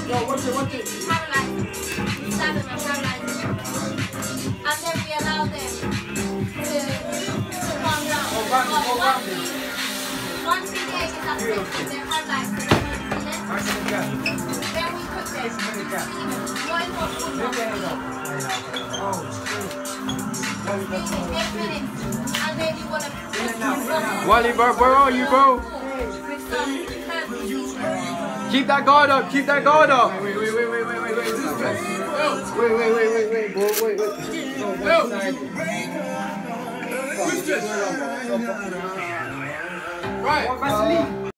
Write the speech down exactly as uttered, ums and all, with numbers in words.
watch it, watch it. Paralyzed. We stab them and paralyze them. And then we allow them to, to calm down. Oh, round it, oh, round it. Once we get is affected, they're paralyzed for the first Back in the gap. then we cook them. Back in the gap. Boil hot Lift your water. head up. Oh, shit. Eight minutes. And then you want to In and out, in and out. Wally, bro, where are you, bro? with some herbs. Keep that guard up, keep that guard up. Wait, wait, wait, wait, wait, wait, wait. Wait, wait, wait, wait, wait, bro, wait, wait. No, one side. Right. Vaseline.